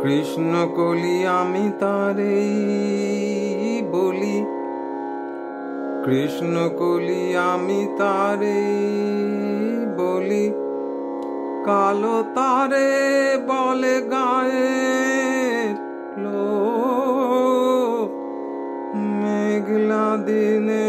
কৃষ্ণ কলি আমি তারে বলি, কৃষ্ণ কলি আমি তারে বলি। কালো তারে বলে গায়ের লোক, মেঘলা দিনে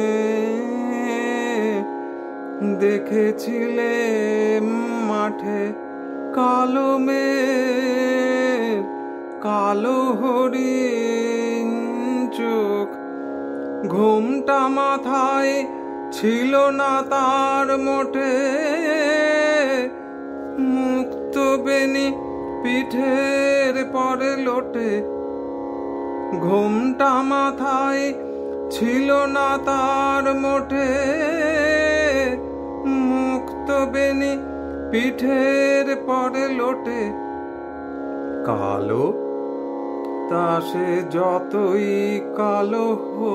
দেখেছিলে মাঠে কালো মেঘ, কালো হরিণ চোখ। ঘুমটা মাথায় ছিল না তার মোটে, মুক্ত বেনি পিঠের পরে লোটে। ঘুমটা মাথায় ছিল না তার মোটে, মুক্ত বেনি পিঠের পরে লোটে। কালো তা সে যতই কালো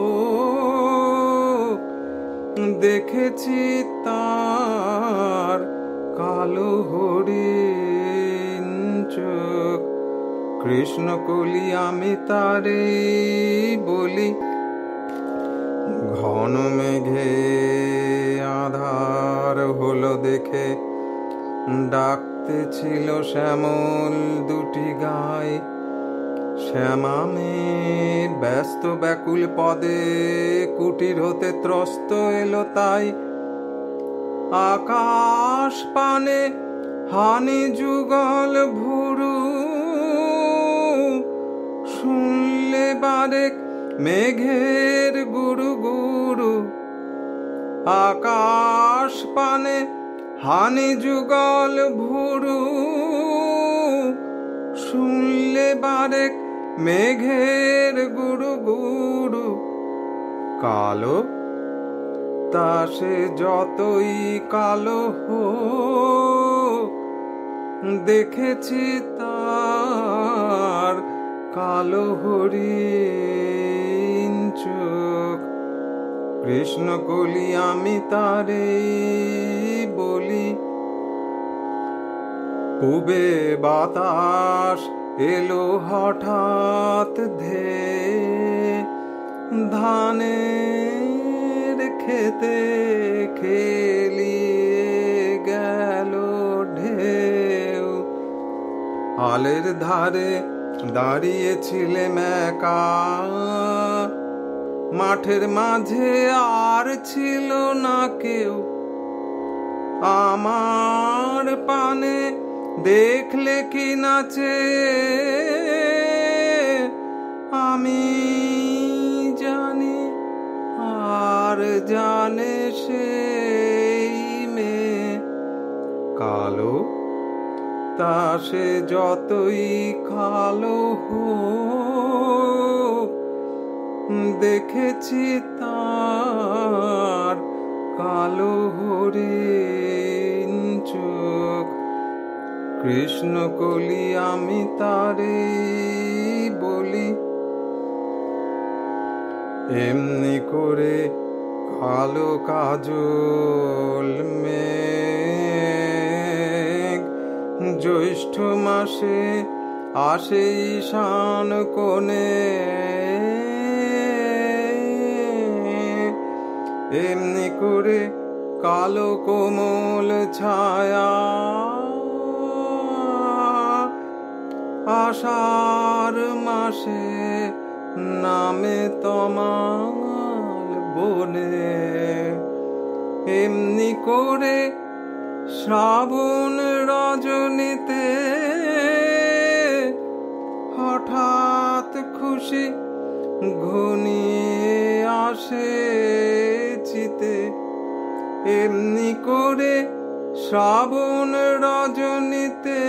হোক, দেখেছি তার কালো হরিণ চোখ। কৃষ্ণ কলি আমি তারে বলি। ঘন মেঘে আধার হলো দেখে ডাকতে ছিল শ্যামল দুটি গায়ে। শ্যামামে ব্যস্ত ব্যাকুল পদে কুটির হতে ত্রস্ত এলো তাই। আকাশ পানে হানি যুগল ভুরু, শুনলে বারেক মেঘের গুরু গুরু। আকাশ পানে হানি যুগল ভুরু, শুনলে বারেক মেঘের গুরু গুরু। কালো তা সে যতই কালো হোক, দেখেছি তার কালো হরিণ চোখ। কৃষ্ণ কলি আমি তারে বলি। পূবে বাতাস এলো হঠাৎ ধে, ধানের খেতে খেলিয়ে গেল ঢেউ। হালের ধারে দাঁড়িয়েছিলে একা, মাঠের মাঝে আর ছিল না কেউ। আমার পানে দেখলে কি নাচে, আমি জানি আর জানে সেই মেয়ে। কালো তা সে যতই কালো হোক, দেখেছি তার কালো হরিণ চোখ। কৃষ্ণ কলি আমি তারে বলি। এমনি করে কালো কাজল মেঘ জ্যৈষ্ঠ মাসে আসে ঈশান কোণে। এমনি করে কালো কোমল ছায়া আষাঢ় মাসে নামে তমাল বনে। এমনি করে শ্রাবণ রজনীতে হঠাৎ খুশি ঘনিয়ে আসে চিতে। এমনি করে শ্রাবণ রজনীতে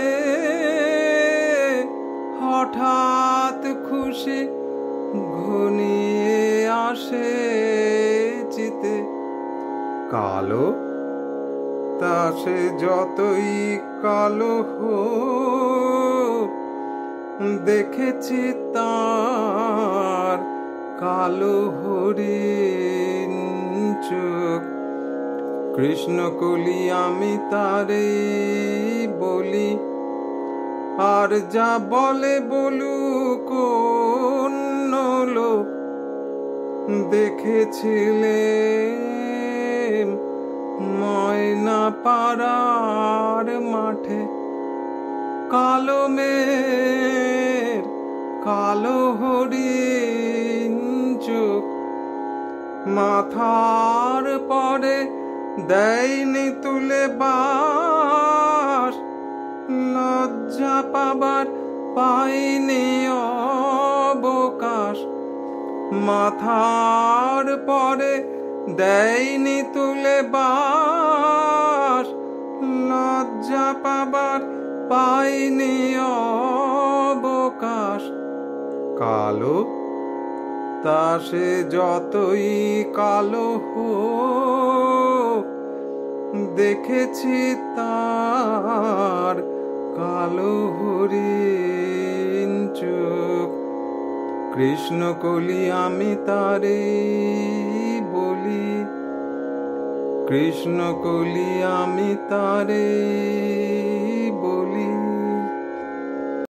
হঠাৎ খুশি ঘনিয়ে আসে চিতে। কালো তা সে যতই কালো হোক, দেখেছি তার কালো হরিণ চোখ। কৃষ্ণ কলি আমি তারে বলি। আর যা বলে বলুক অন্য লোক, দেখেছিলে ময়না পাড়ার মাঠে কালো মেঘ কালো হরিণ চোখ, মাথার পরে দেয়নি তুলে বাস, লজ্জা পাবার পাইনি অবকাশ। মাথার পরে দেয়নি তুলে বাস, লজ্জা পাবার পাইনি অবকাশ। কালো তা সে যতই কালো হোক, দেখেছি তার কালো হরিণ চোখ। কৃষ্ণ কলি আমি তারে বলি, কৃষ্ণ কলি আমি তারে